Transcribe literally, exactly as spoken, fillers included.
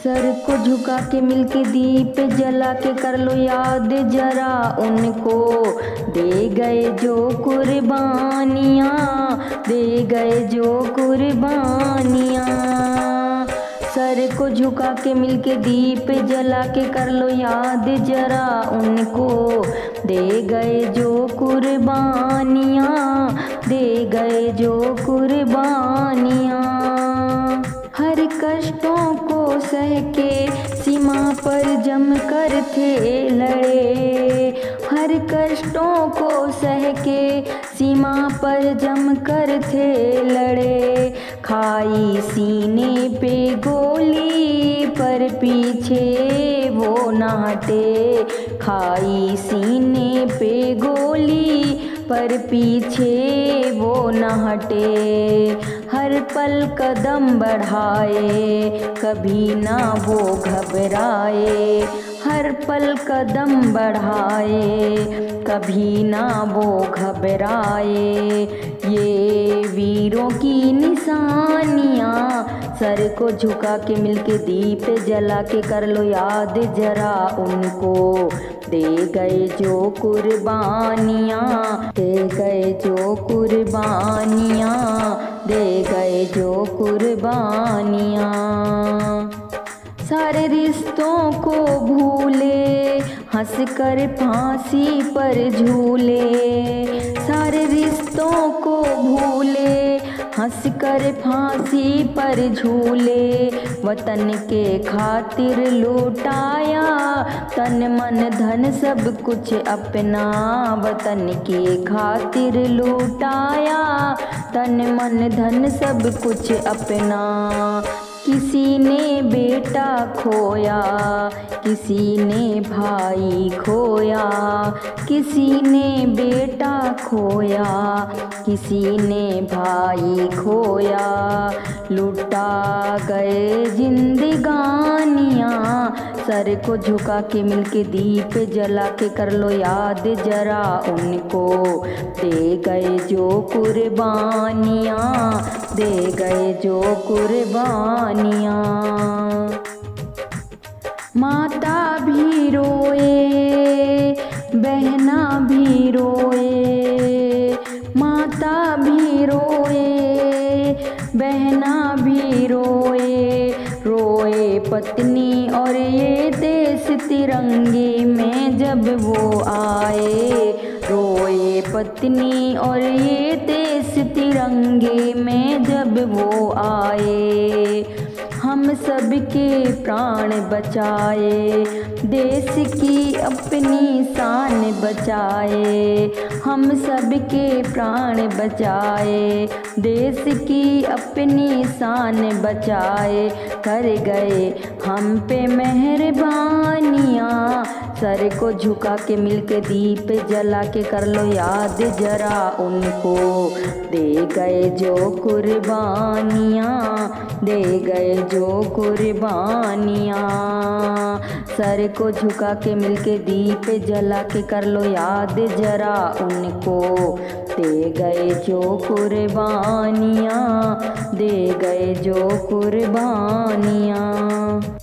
Sir को झुका के मिलके दीप जला के कर लो याद जरा उनको, दे गए जो कुर्बानियाँ, दे गए जो कुर्बानियाँ। सर को झुका के मिलके दीप जला के कर लो याद जरा उनको, दे गए जो कुर्बानियाँ, दे गए जो कुर्बानियाँ। हर कष्टों को सह के सीमा पर जम कर थे लड़े, हर कष्टों को सह के सीमा पर जम कर थे लड़े। खाई सीने पे गोली पर पीछे वो न हटे, खाई सीने पे गोली पर पीछे वो न हटे। हर पल कदम बढ़ाए कभी ना वो घबराए, हर पल कदम बढ़ाए कभी ना वो घबराए। ये वीरों की निशानियाँ, सर को झुका के मिलके दीप जला के कर लो याद जरा उनको, दे गए जो कुर्बानियाँ, दे गए जो कुर्बानियाँ, दे गए जो कुर्बानियाँ। सारे रिश्तों को भूले हंस कर फांसी पर झूले, सारे रिश्तों को भूले हंस कर फांसी पर झूले। वतन के खातिर लुटाया तन मन धन सब कुछ अपना, वतन के खातिर लुटाया तन मन धन सब कुछ अपना। किसी ने बेटा खोया, किसी ने भाई खोया, किसी ने बेटा खोया, किसी ने भाई खोया। लुटा गए जिंदगानियाँ, सर को झुका के मिलके दीप जला के कर लो याद जरा उनको, दे गए जो कुर्बानियाँ, दे गए जो कुर्बानियाँ। माता भी रोए बहना भी रोए, माता भी रोए बहना भी रोए, रोए पत्नी और ये देश तिरंगे में जब वो आए, रोए पत्नी और ये देश तिरंगे में जब वो आए। हम सबके प्राण बचाए, देश की अपनी शान बचाए, हम सबके प्राण बचाए, देश की अपनी शान बचाए। कर गए हम पे मेहरबानियाँ, सर को झुका के मिलके दीप जला के कर लो याद जरा उनको, दे गए जो कुर्बानियाँ, दे गए जो कुर्बानियाँ। सर को झुका के मिलके दीप जला के कर लो याद जरा उनको, दे गए जो कुर्बानियाँ, दे गए जो कुर्बानियाँ।